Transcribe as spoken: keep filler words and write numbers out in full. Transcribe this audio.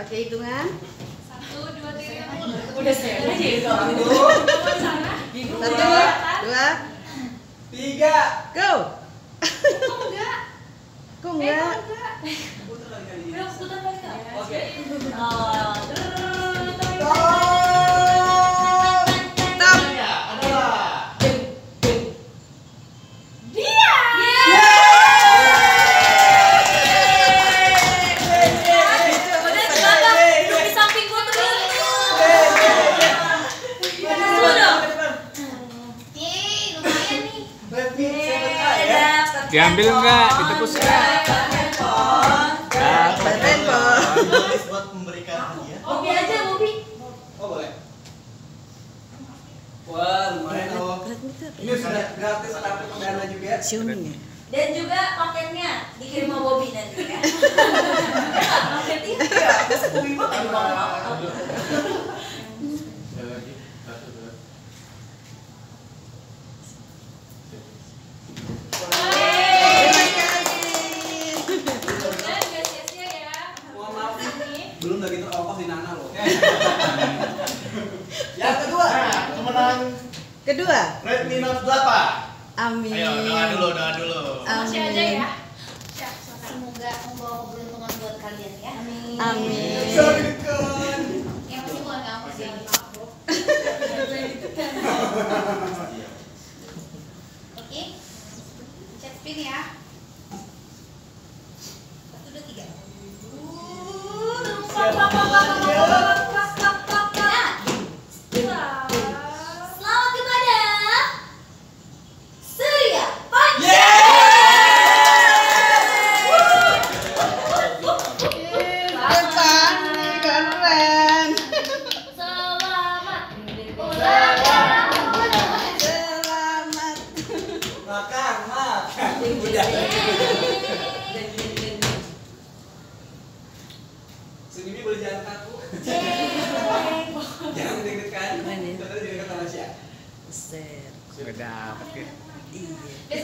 Pakai hitungan. Satu, dua, tiga. Udah saya aja itu. Satu, dua, tiga. go. Kok enggak? Kok enggak? Putar kali-kali. Udah putar lagi enggak? Oke. Oh, Stop. Adalah Dia. udah coba duduk di samping gua tuh dulu. Dulu dong. Yeay, lumayan nih. Dapat Diambil enggak? Ditebus enggak? Dapat handphone. Nulis buat memberikan hadiah. Bobby aja, Bobby. Oh boleh. Wah lumayan loh. Ini sudah gratis kartu perdana juga. Xiaomi ya. Dan juga paketnya dikirim sama Bobby nanti ya. Paket itu ya. Masa Bobby mah nggak mau. Udah, nggak sia-sia ya. Mohon maaf Nih. belum lagi terongkos di Nana loh. Yang kedua. Kemenangan Kedua. Redmi Note delapan. Amin. Ayo doa dulu, doa dulu. Masih Amin. aja ya. Siap, silakan. Semoga membawa keberuntungan buat kalian ya. Amin. Amin. Sabikan. Yang pasti bukan kamu sih. Oke. Chat pin ya. Satu, dua, tiga. Selamat kepada Surya Panca. Depan nih keren. Selamat Selamat. Makan, makan. Udah. Sini boleh jalan kaku. Jangan deg-degan. Mana? Terus deg-degan sama siapa? Set. Udah dapat ya. Iya. Besok